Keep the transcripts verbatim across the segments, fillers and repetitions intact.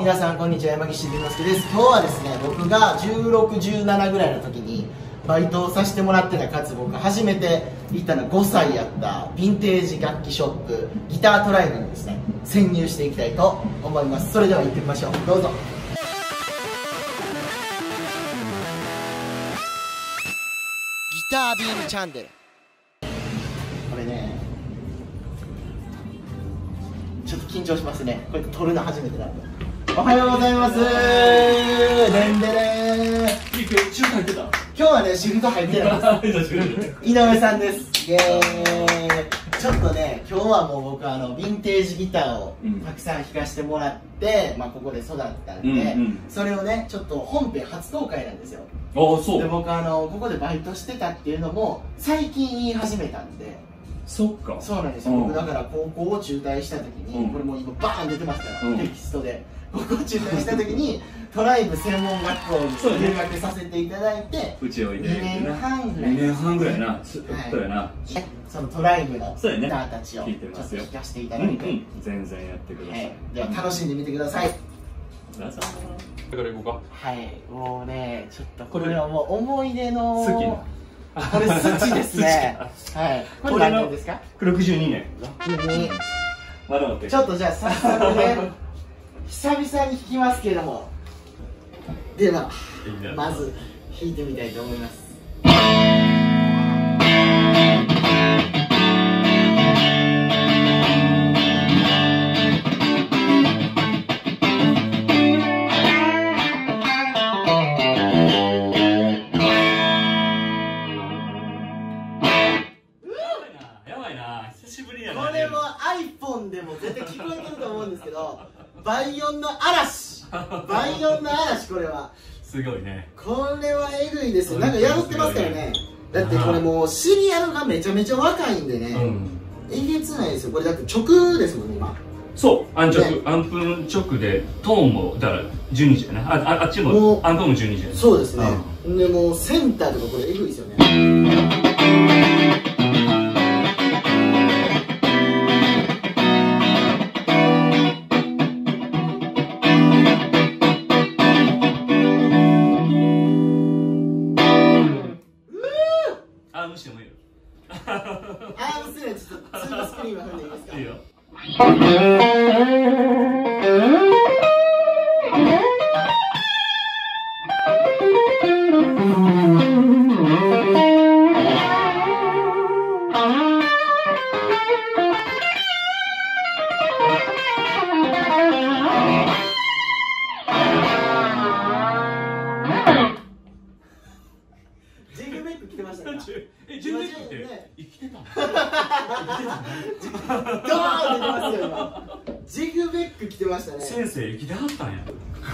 皆さんこんにちは、山岸龍之介です。今日はですね、僕がじゅうろく、じゅうななぐらいの時にバイトをさせてもらってた、かつ僕初めて行ったのごさいやったヴィンテージ楽器ショップギタートライブにですね、潜入していきたいと思います。それでは行ってみましょう。どうぞ。ギタービームチャンネル、これねちょっと緊張しますね。これ撮るの初めてなんで。おはようございます。でんでれー。 シフト入ってた？ 今日はね、シフト入ってないです。井上さんです。イエーイ。ちょっとね、今日はもう僕あのヴィンテージギターをたくさん弾かせてもらって、まあここで育ったんで、うんうん、それをね、ちょっと本編初公開なんですよ。 ああ、そう。 で、僕あのここでバイトしてたっていうのも最近言い始めたんで。 そっか。 そうなんですよ。僕だから高校を中退した時に、これもう今バーン出てますから、テキストで。高校中退した時にトライブ専門学校に留学させていただいて、 うちおいでにねんはんぐらい。 にねんはんぐらいな。そうやな。 そのトライブのギタねーたちをちょっと弾かせていただいて、 全然やってください。 では楽しんでみてください。 どうぞ。だから行こうか。はい、もうね、ちょっとこれはもう思い出の。 好きな。 これスチですね。はい。これ何年ですか？ ろくじゅうにねん。 ろくに。 まだ待って。 ちょっとじゃあ早速ね、久々に弾きますけれども、ではまず弾いてみたいと思います。これも iPhone でも絶対聞こえてると思うんですけど、倍音の嵐、倍音の嵐、これはすごいね。 これはえぐいですよ。なんかやってますからね。だってこれもうシリアルがめちゃめちゃ若いんでね、えげつないですよ。これだって直ですもんね、今。 そう、アン直、アンプ直でトーンもだからじゅうにじやな。あ、あ、あっちもアンプもじゅうにじや。 そうですね。でもうセンターとかこれえぐいですよね。 アームしてもいいよ。 アームするのちょっとツースクリーンは踏んでいいですか？いいよ。ジグベック来てましたね。 え、ジグベックって生きてたの？ ドーン出てますよ今。ジグベック来てましたね。 先生生きてはったんや。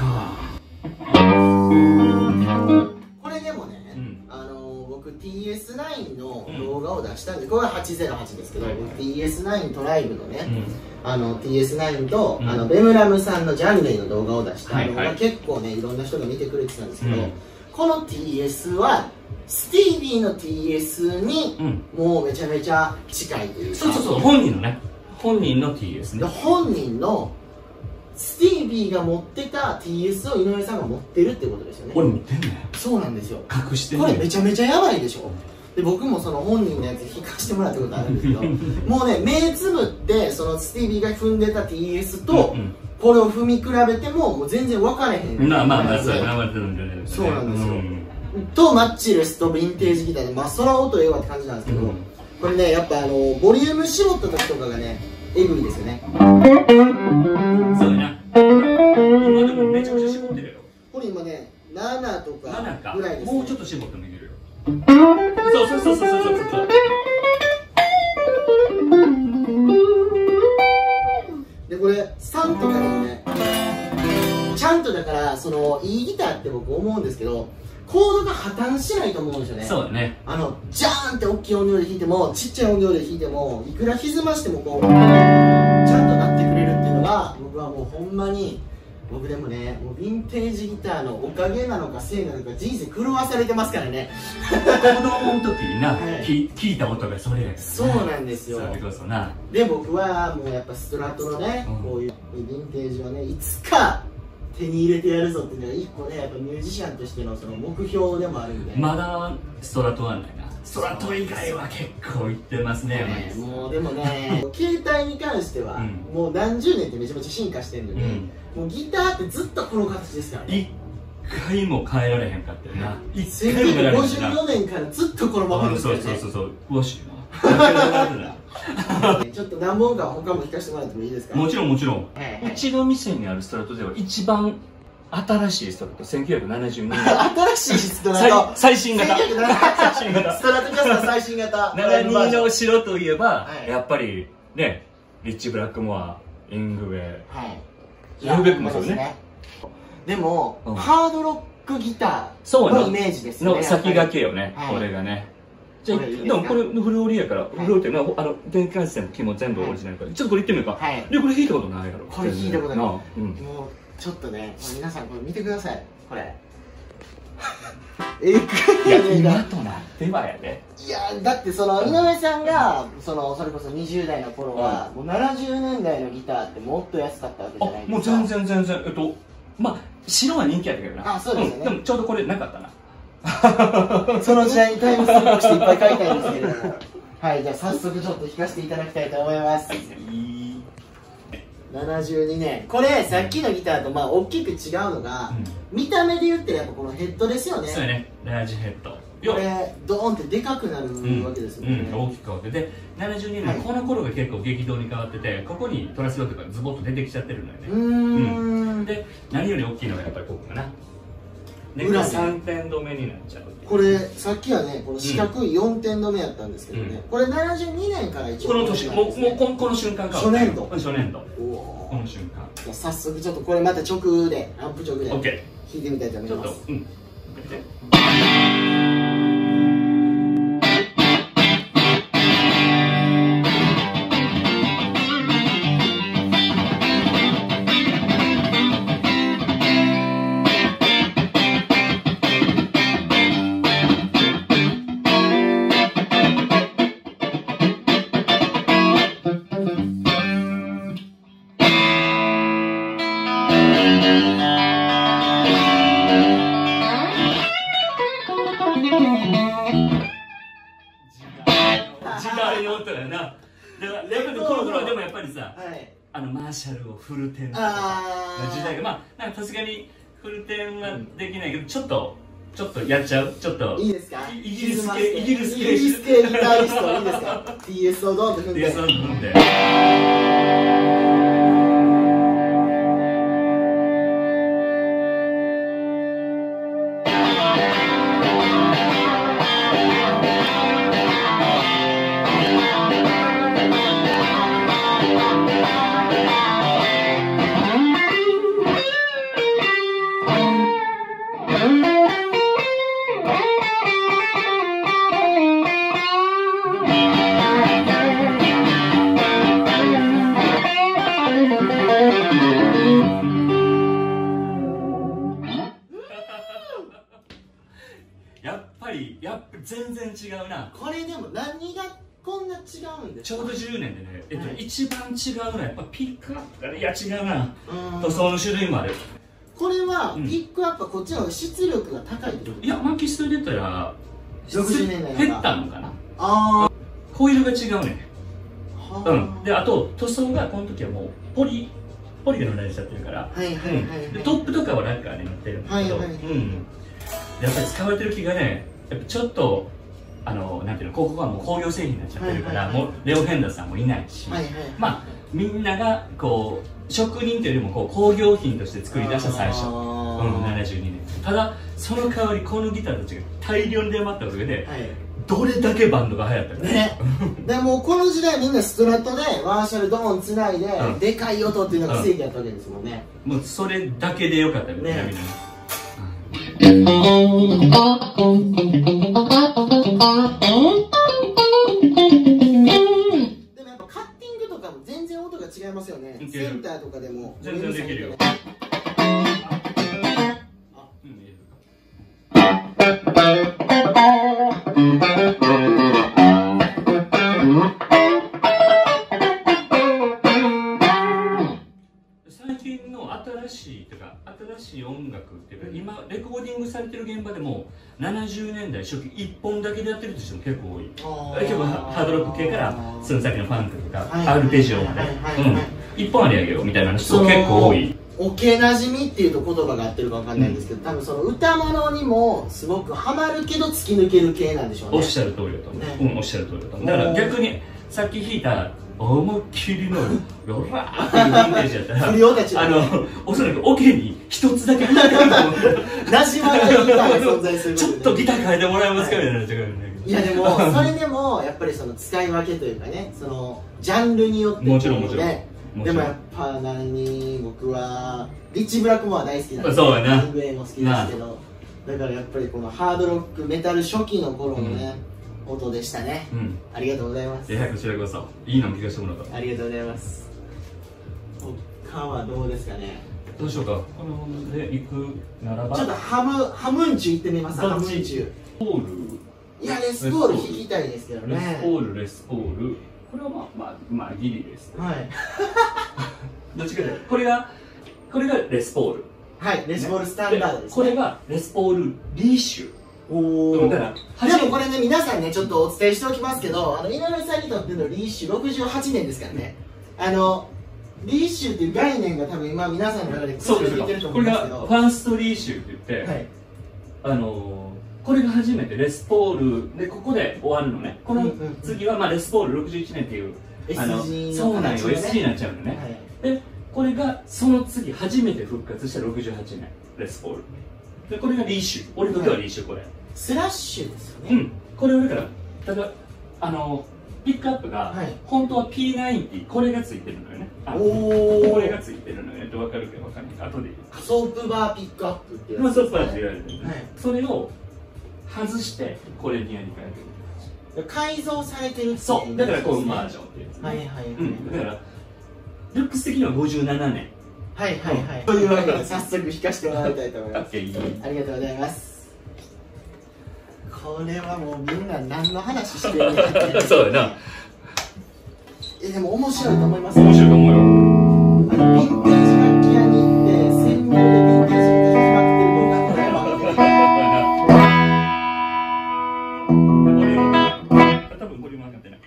これでもね、あの僕 ティーエスナイン の動画を出したんで、これははちぜろはちですけど、僕 ティーエスナイン トライブのね、あの ティーエスナイン とあのベムラムさんのジャンレイの動画を出したのが結構ね、いろんな人が見てくれてたんですけど、この ティーエス はスティービーの ティーエス にもうめちゃめちゃ近いというか、 そうそうそう、本人のね、本人の ティーエス ね。 本人のスティービーが持ってた ティーエス を井上さんが持ってるってことですよね。 これ持ってんね。 そうなんですよ。 隠してんね。 これめちゃめちゃやばいでしょ。で僕もその本人のやつ弾かしてもらったことあるんですけどもうね、目つぶってそのスティービーが踏んでた ティーエス とこれを踏み比べてももう全然分かれへん。 まあまあまあ、そうやな、まあそうなんですよ。とマッチレスとヴィンテージギターで、まあそら音ええわって感じなんですけど、これね、やっぱあのボリューム絞った時とかがね、えぐいですよね。 そうやな。今でもめちゃくちゃ絞ってるよ。 これ今ね、ななとかぐらいですね。 もうちょっと絞ってもいけるよ。そうそうそうそうそうそうそう。 でこれさんとかでもね、ちゃんとだからそのいいギターって僕思うんですけど、コードが破綻しないと思うんですよね。 そうだね。 あのジャーンって大きい音量で弾いてもちっちゃい音量で弾いてもいくら歪ましてもこうちゃんとなってくれるっていうのが、僕はもうほんまに僕でもね、もうヴィンテージギターのおかげなのかせいなのか人生狂わされてますからね。 子供の時にな、はい、聞いた音がそれやから、ね、 そうなんですよ。 それこそな。で僕はもうやっぱストラトのね、うん、こういうヴィンテージをね、いつか手に入れてやるぞっていうのは一個ね、やっぱミュージシャンとしてのその目標でもあるんで。 まだストラトはないな。ストラト以外は結構いってますね。 ね、もうでもね携帯に関しては、うん、もう何十年ってめちゃめちゃ進化してるので、うん、もうギターってずっとこの形ですからね。 一回も変えられへんかったよな。 せんきゅうひゃくごじゅうよねんからずっとこのままですよね。 そうそうそうそう、詳しいな。 ちょっと何本か他も弾かせてもらってもいいですか？ もちろんもちろん。うちの店にあるストラトでは一番新しいストラト、せんきゅうひゃくななじゅうにねん。 新しいストラト。 最新型。 最新型。ストラトキャスター最新型。 ななじゅうにの城といえば、やっぱりね、リッチ・ブラックモア、イングウェイ。はい。イングウェイもそうね。 でも、ハードロックギターのイメージですね。 の先駆けよね、これがね。じゃあ、でもこれフルオリやから、フルオリってのは、あの、電気回線の木も全部オリジナルから。ちょっとこれ言ってみようか。はい。で、これ弾いたことないやろ。 これ弾いたことない。もう、ちょっとね、皆さんこれ見てください。これ。えぐいやね。 今となってはやで。 いや、だってその、井上さんが、その、それこそにじゅう代の頃は、もうななじゅうねんだいのギターってもっと安かったわけじゃないですか。 もう全然全然、えっと、まあ、白は人気やったけどな。 あ、そうですね。 でもちょうどこれなかったな。 その時代にタイムスリップしていっぱい書いたいんですけれども。はい、じゃあ早速ちょっと弾かせていただきたいと思います。ななじゅうにねん。これ、さっきのギターとまあ大きく違うのが、うん、見た目で言ってやっぱこのヘッドですよね。 そうやね、ラージヘッド。 これ、ドーンってでかくなるわけですよね。 うん、大きく変わって。で、ななじゅうにねん、はい、この頃が結構激動に変わってて、ここにトラスドとかズボッと出てきちゃってるのよね。うん。で、何より大きいのがやっぱりここかな。裏さんてん止めになっちゃう。 これさっきはね、この四角いよんてん止めやったんですけどね、うん、これななじゅうにねんから一応この年、もうもうこの瞬間か初年度初年度この瞬間。 じゃあ早速ちょっとこれまた直でアンプ直で弾いてみたいと思います。ちょっと、うん時代の音やな。だからやっぱりこの頃はでもやっぱりさ、はい、あのマーシャルをフルテンとかの時代が、まあなんかさすがにフルテンはできないけど、ちょっとちょっとやっちゃう。ちょっといいですか？ イギリス系イギリス系イギリス系ギタリストいいですか？ ティーエス をドンと踏んで ティーエス を踏んでやっぱりやっぱ全然違うな。 これでも何がこんな違うんですか？ ちょうどじゅうねんでね、えっと、はい、一番違うのはやっぱピックアップがね、いや違うな、塗装の種類もある。 これはピックアップはこっちの方が出力が高いってこと？ いや、マキストで言ったらろくじゅうねんだい減ったのかな。ああ、ホイールが違うね。うん、であと塗装がこの時はもうポリポリが塗られちゃってるから、トップとかはラッカーになってるんだけど、やっぱり使われてる木がね、やっぱちょっとあのなんていうの、ここはもう工業製品になっちゃってるから、もうレオ・ヘンダーさんもいないし、まあみんながこう職人というよりもこう工業品として作り出した最初、うん、ななじゅうにねん。ただその代わりこのギターたちが大量に出回ったおかげで、はい、どれだけバンドが流行ったかね。でもこの時代みんなストラトでマーシャルドーンつないで、うん、でかい音っていうのが正義やったわけですもんね。 もうそれだけでよかったよね、みんな。 でもやっぱカッティングとかも全然音が違いますよね。センターとかでも全然できるよ。最近の新しいとか新音楽っていうか、今レコーディングされてる現場でもななじゅうねんだい初期いっぽんだけでやってる人も結構多い。結構ハードロック系からその先のファンクとかアルペジオまでいっぽんありあげよみたいな人結構多い。 おけなじみっていうと言葉が合ってるかわかんないんですけど、多分その歌物にもすごくハマるけど突き抜ける系なんでしょうね。 おっしゃる通りだと思う。うん、おっしゃる通りだと思う。だから逆にさっき弾いた思いっきりのロラーっていうイメージやったら、あのおそらくオケに一つだけ入ってると思う。 なじまないギターが存在する。 ちょっとギター変えてもらえますかみたいな違うんだけど。 いやでもそれでもやっぱりその使い分けというかね、そのジャンルによってもちろんもちろん。 でもやっぱ何僕はリッチ・ブラックモア大好きなんで、 そうやな。 キング・エイも好きですけど、だからやっぱりこのハードロックメタル初期の頃のね、音でしたね。ありがとうございます。 いやこちらこそいいの聞かせてもらった。 ありがとうございます。他はどうですかね。 どうしようか。こので行くならばちょっとハムハムンチュ行ってみます。ハムンチュ。 ポール。 いやレスポール弾きたいですけどね。 レスポールレスポール。これはまあまあまあギリです。 はい。 どっちかというとこれがこれがレスポール。 はい。レスポールスタンダードです。 これがレスポールリーシュ。 おお。でもこれね皆さんねちょっとお伝えしておきますけど、あの井上さんにとってのリーシュろくじゅうはちねんですからね。あのリーシュっていう概念が多分今皆さんの中でそうですよ。これがファーストリーシュって言って、あのこれが初めてレスポールでここで終わるのね。この次はまあレスポールろくじゅういちねんっていうあのそうなんよ エスジー になっちゃうのね。でこれがその次初めて復活したろくじゅうはちねんレスポールで、これがリーシュ。俺ときはリーシュ。これスラッシュですよね。 うん、これ俺からただあのピックアップが本当は ピーナインティー これがついてるのよね。おおこれがついてるのよね。分かるけど分かんない。後でソープバーピックアップっていうやつ、ソープバーって言われてる、ね、それを外してこれにやり替えてる。 改造されてるっていう。 そうだからこうマージョンっていうやつ、ね、はいはい、うん、だからルックス的にはごじゅうななねん。 はいはいはい。というわけで早速弾かせてもらいたいと思います。ありがとうございます。これはもうみんな何の話してるのかってそうやな。 えでも面白いと思います。 面白いと思うよ。 あのヴィンテージ楽器屋に行って専門でヴィンテージ楽器弾きまくってる動画とかやばくて。 多分ボリューム上がってない。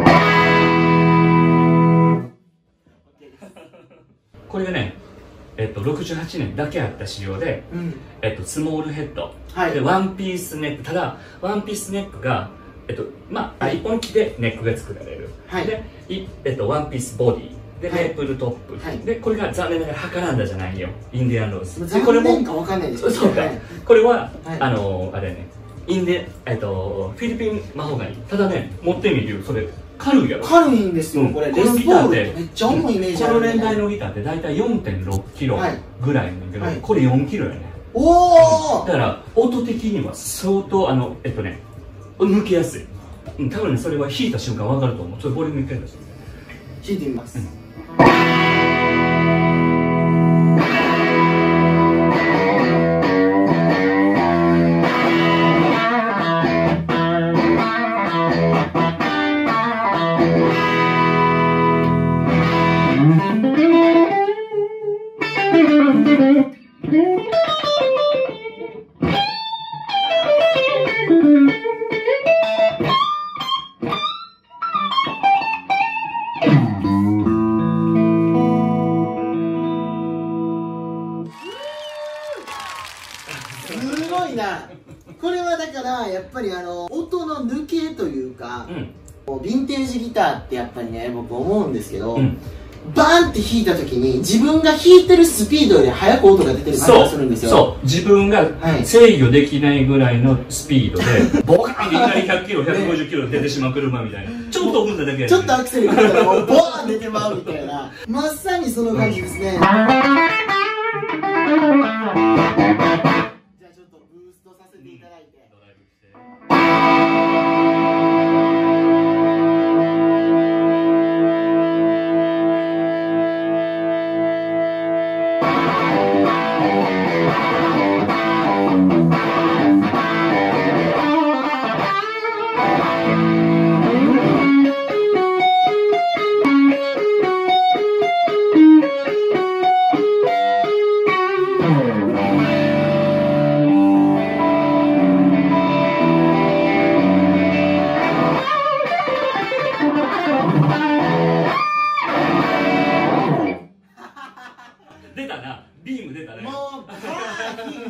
これがね、えっと、ろくじゅうはちねんだけあった仕様で、うん、えっと、スモールヘッド、はい、でワンピースネック。ただワンピースネックが、えっとまあ、はい、一本木でネックが作られる、はい、でい、えっと、ワンピースボディで、はい、メープルトップ、はい、でこれが残念ながらハカランダじゃないよ、インディアンローズ。 残念か分かんないですけど、 そうか、これは、はい、あのあれね、インデ、えっと、フィリピンマホガニ。ただね、持ってみるそれ軽いやろ。 軽いんですよ、これ。 このギターってめっちゃ重いイメージある。 この年代のギターって大体 よんてんろくキロぐらいなんだけど、これよんキロやね。 おお。 だから音的には相当あのえっとね抜けやすい。多分ねそれは弾いた瞬間分かると思う。ちょっとボリューム一回出して弾いてみます。すごいな。これはだからやっぱりあの音の抜けというか、うん、ヴィンテージギターってやっぱりね僕思うんですけど、うん、バーンって弾いた時に自分が弾いてるスピードより速く音が出てる感じがするんですよ。 そう自分が制御できないぐらいのスピードで、ボカーンっていきなりひゃくキロひゃくごじゅっキロ出てしまう車みたいな、ちょっと踏んだだけや、ね、 ちょっとアクセル踏んだらもうボーン出てまうみたいな、まさにその感じですね。じゃあちょっとブーストさせていただいて、ドライブして Oh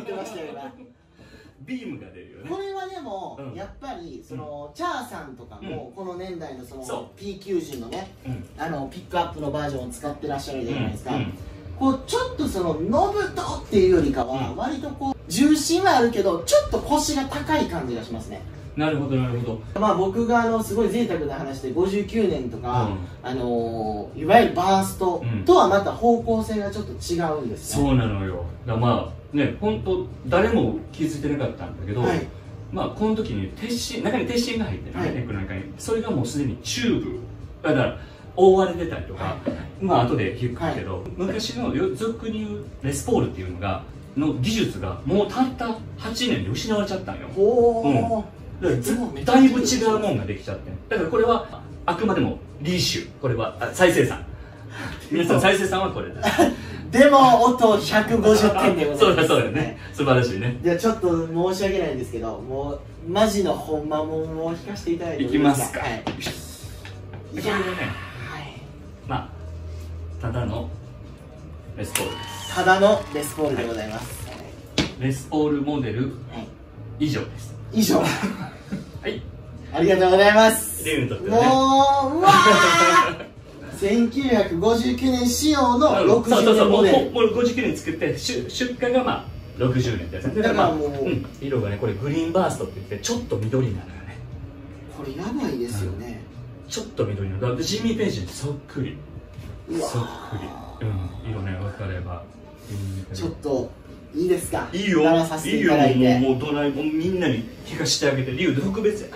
ってましたよ今。 ビームが出るよね。 これはでも、うん、やっぱりその、うん、チャーさんとかも、うん、この年代のその ピーきゅうじゅう のね、うん、あのピックアップのバージョンを使ってらっしゃるじゃないですか、うんうん、こうちょっとそのノブトっていうよりかは、うん、割とこう重心はあるけどちょっと腰が高い感じがしますね。 なるほどなるほど。 まあ僕があのすごい贅沢な話でごじゅうきゅうねんとか、うん、あのー、いわゆるバーストとはまた方向性がちょっと違うんですね、 そうなのよ。だまあね、本当誰も気づいてなかったんだけど、はい、まあこの時に鉄心、中に鉄心が入ってるね、ネックの中に。それがもうすでにチューブだから覆われてたりとか、はい、まあ後で弾くけど、はい、昔の俗に言うレスポールっていうのがの技術がもうたったはちねんで失われちゃったんよ。おー、うん、だいぶ違うもんができちゃってだからこれはあくまでもリーシュ、これは再生産皆さん再生産はこれですでも音ひゃくごじゅってんでございます。 そうだそうだね、素晴らしいね。 じゃあちょっと申し訳ないんですけど、もうマジのほんまもんを弾かせていただいていきますか。はい、 いけるね。はい、まあただのレスポールです。 ただのレスポールでございます、はい、 レスポールモデル以上です。 以上はい、ありがとうございます。 レイにとってね、 もううわーせんきゅうひゃくごじゅうきゅうねん仕様のろくじゅうねんモデル。 もうごじゅうきゅうねん作って出荷がまあろくじゅうねんってやつだからまあもう、うん、色がねこれグリーンバーストって言ってちょっと緑なのよね。 これやばいですよね、 うん、ちょっと緑のだってジミー・ペンシーにそっくりそっくり、うん、色ね分かれば、 うん、ちょっといいですか。 いいよいいよ、もうもうドライもうみんなに弾かしてあげて理由で特別や。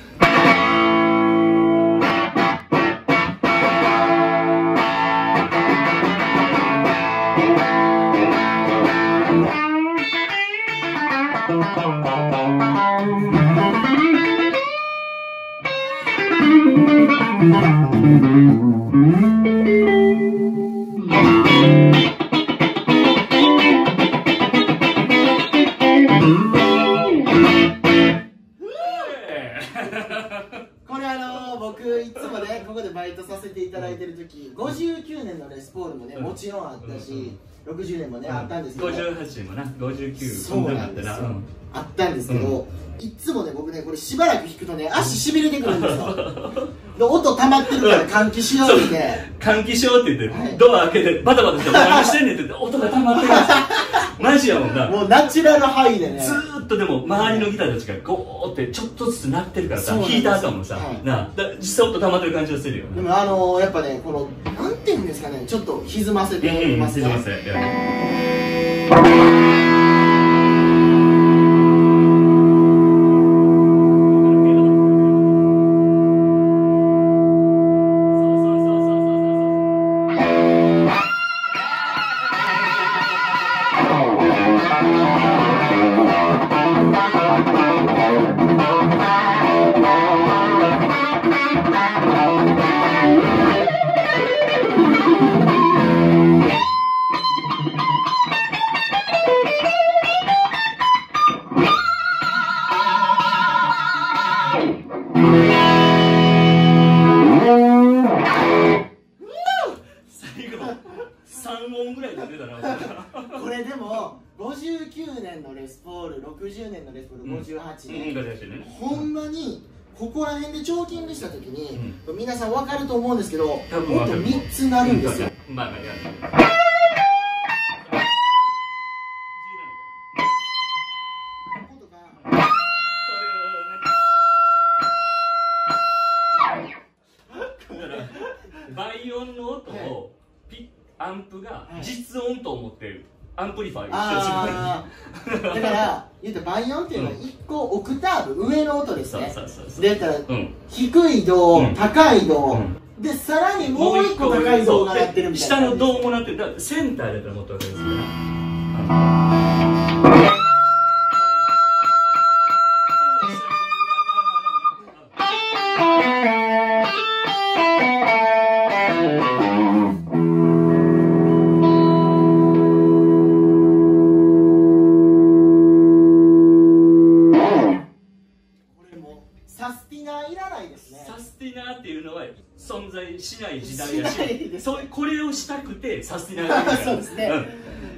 これあのー、僕いつもねここでバイトさせていただいてる時ごじゅうきゅうねんのレスポールもねもちろんあったしろくじゅうねんもねあったんですけどごじゅうはちもなごじゅうきゅうそうなんですよ、あったんですけど、いつもね僕ねこれしばらく弾くとね足しびれてくるんですよで音溜まってるから換気しようって換気しようって言って、はい、ドア開けてバタバタして何してんねんって言って音が溜まってるんですよマジやもんな。 もうナチュラルハイでねずーっとでも周りのギターたちがゴーってちょっとずつ鳴ってるからさ、弾いた後もさ、はい、なあ実際音溜まってる感じがするよね。 でもあのー、やっぱねこのなんていうんですかねちょっと歪ませてますね。 歪ませさんおんぐらい出てたなこれでもごじゅうきゅうねんのレスポールろくじゅうねんのレスポールごじゅうはちねん、うんうん、ほんまにここら辺でチョーキングした時に、うん、皆さん分かると思うんですけど音みっつなるんですよ。まあまあやる倍音の音をピッアンプが実音と思ってるアンプリファイしてる。だから言うと倍音っていうのは一個オクターブ上の音ですね。でたら低い銅、高い銅でさらにもう一個高い銅が鳴ってるみたいな。 下の銅も鳴ってる。だからセンターだったらもっと分かりますから。 サスティナーいらないですね。 サスティナーっていうのは存在しない時代やし、そうこれをしたくてサスティナーがいるから。 そうですね。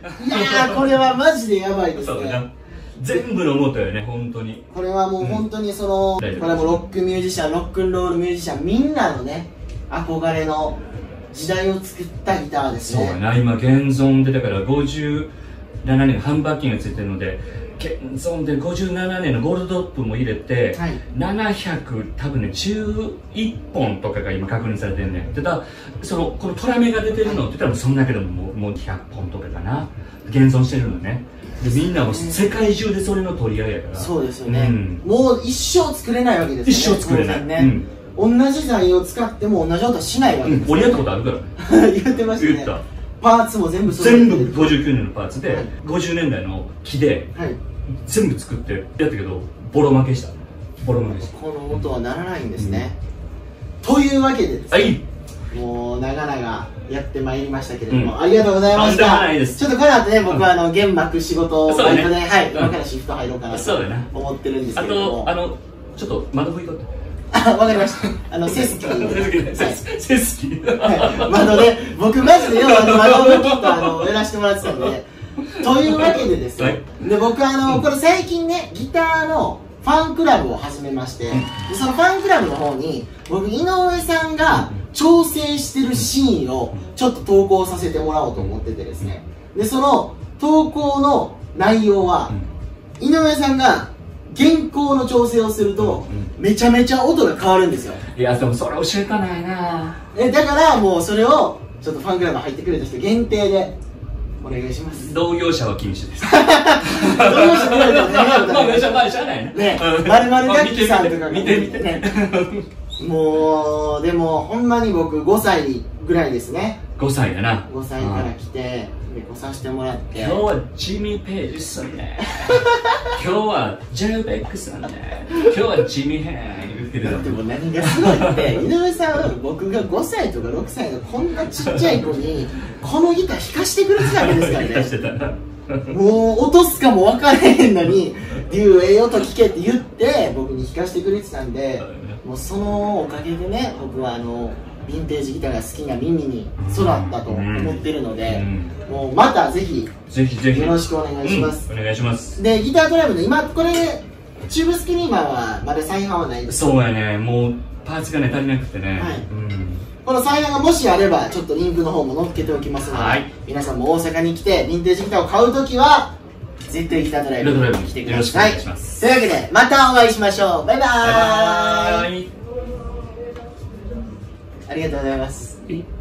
いやーこれはマジでやばいですそうだね。 な、全部の思ったよね、本当に。 これはもう本当にその、うん、これもロックミュージシャン、ロックンロールミュージシャンみんなのね憧れの時代を作ったギターですね。 そうやな、今現存でだからごじゅうななねんハンバーキンがついてるので、現存でごじゅうななねんのゴールドドップも入れて、はい、ななひゃく多分ねじゅういっぽんとかが今確認されてるねん。ただそのこのトラメが出てるのって言ったらそんだけでももう、もうひゃっぽんとかかな現存してるのね。でみんなも世界中でそれの取り合いやから。 そうですよね、うん、もう一生作れないわけですよね。 一生作れない、ね、 うん、同じ材を使っても同じ音はしないわけです、ね、 うん、俺やったことあるから言ってましたね。言った。パーツも全部全部ごじゅうきゅうねんのパーツで、はい、ごじゅうねんだいの木で、はい、全部作ってやったけどボロ負けした。ボロ負けした。 この音はならないんですね、うん、というわけでですね、はい、もう長々やってまいりましたけれども、うん、ありがとうございました。ちょっとこの後ね、僕はあの原爆仕事をバイトで、はい、今からシフト入ろうかなと思ってるんですけれども、 あとあのちょっと窓拭いとって。 あ、わかりました。あの、セスキ。 セスキ。 窓で、僕マジでよ、あの、窓拭きと、あの、やらせてもらってたんで。というわけでですよ。で、僕、あの、これ最近ね、ギターのファンクラブを始めまして、でそのファンクラブの方に、僕、井上さんが調整してるシーンをちょっと投稿させてもらおうと思っててですね。で、その投稿の内容は、井上さんが、原稿の調整をすると、うん、めちゃめちゃ音が変わるんですよ。 いやでもそれ教えたないな。 えだからもうそれをちょっとファンクラブ入ってくれた人限定でお願いします。 同業者は禁止です。 同業者見られたらね、 同業者まあしゃあないね。 ね、まるまる楽器さんとかが見て見てね。 もうでもほんまに僕ごさいぐらいですね。 ごさいだな。 ごさいから来てで来させてもらって。 今日はジミー・ペイジさんね。今日はジェルベックさんね。今日はジミー・ヘン言ってる。 だってもう何がすごいって井上さん、僕がごさいとかろくさいのこんなちっちゃい子にこのギター弾かしてくれてたわけですからね。 弾かしてたな。 もう落とすかも分からへんのに「デューええ音聞け」って言って僕に弾かせてくれてたんで、もうそのおかげでね、僕はあのヴィンテージギターが好きな耳に育ったと思ってるので、うん、もうまたぜひぜひぜひよろしくお願いします、 うん、お願いします。 でギタードラムの今これチューブスキニーマーはまだ再販はないんです。 そうやね、もうパーツがね足りなくてね、はい、うん、 この再販がもしあればちょっとリンクの方も載っけておきますので、はい、皆さんも大阪に来てヴィンテージギターを買うときは絶対ギタードライブに来てください。というわけでまたお会いしましょう。バイバーイ。ありがとうございます。